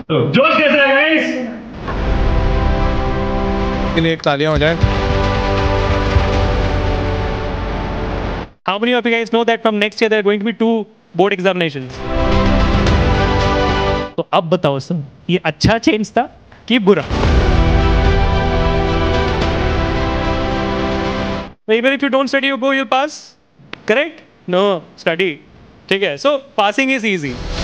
तो जोश कैसे है गाइस? के लिए एक तालियां हो जाए। How many of you guys know that from next year there are going to be 2 board examinations? तो अब बताओ सर, ये अच्छा चेंज था कि बुरा? Even if you don't study, you go, you'll pass. Correct? No, study. ठीक है. So passing is easy.